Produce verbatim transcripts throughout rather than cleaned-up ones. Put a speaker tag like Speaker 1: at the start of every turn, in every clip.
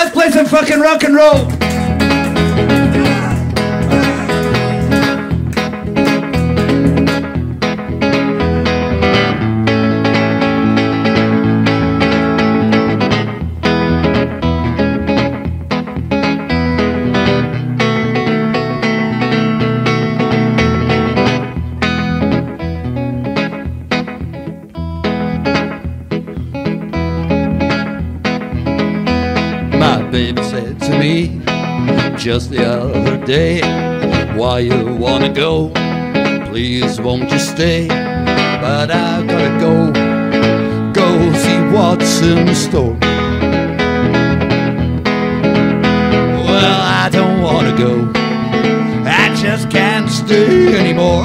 Speaker 1: Let's play some fucking rock and roll.
Speaker 2: Baby said to me just the other day, why you wanna go? Please won't you stay? But I gotta go, go see what's in store. Well, I don't wanna go, I just can't stay anymore.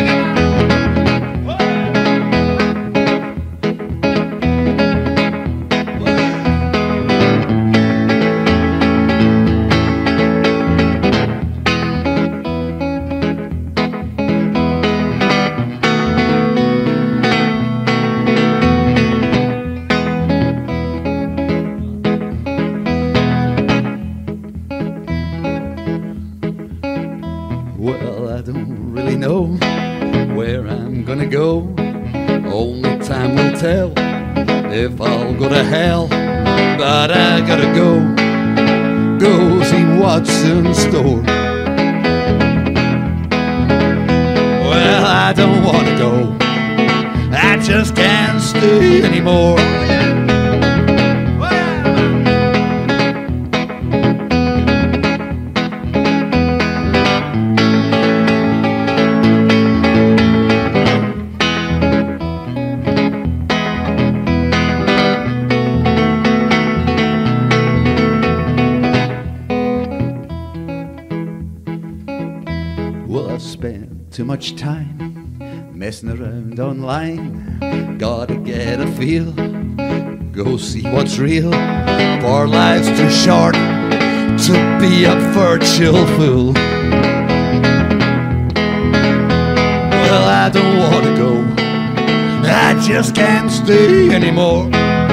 Speaker 2: Well, I don't really know where I'm gonna go. Only time will tell if I'll go to hell. But I gotta go, go see what's in store. Well, I don't wanna go, I just can't stay anymore. Well, I've spent too much time messing around online. Gotta get a feel, go see what's real. For life's too short to be a virtual fool. Well, I don't wanna go, I just can't stay anymore.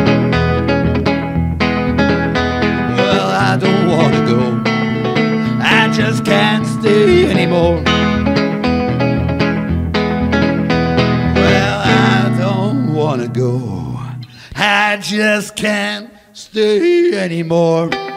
Speaker 2: Well, I don't wanna go, I just can't stay anymore. Well, I don't wanna go, I just can't stay anymore.